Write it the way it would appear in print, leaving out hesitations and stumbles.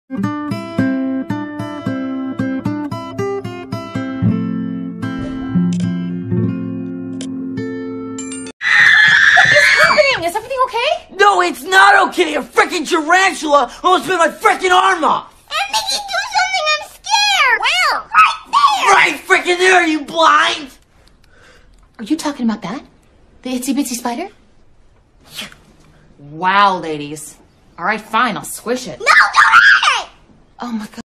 Is everything okay? No, it's not okay! A freaking tarantula almost bit my freaking arm off! And Mickey, do something! I'm scared! Well, right there! Right freaking there, are you blind? Are you talking about that? The itsy-bitsy spider? Wow, ladies. Alright, fine, I'll squish it. No, don't hurt it! Oh my god.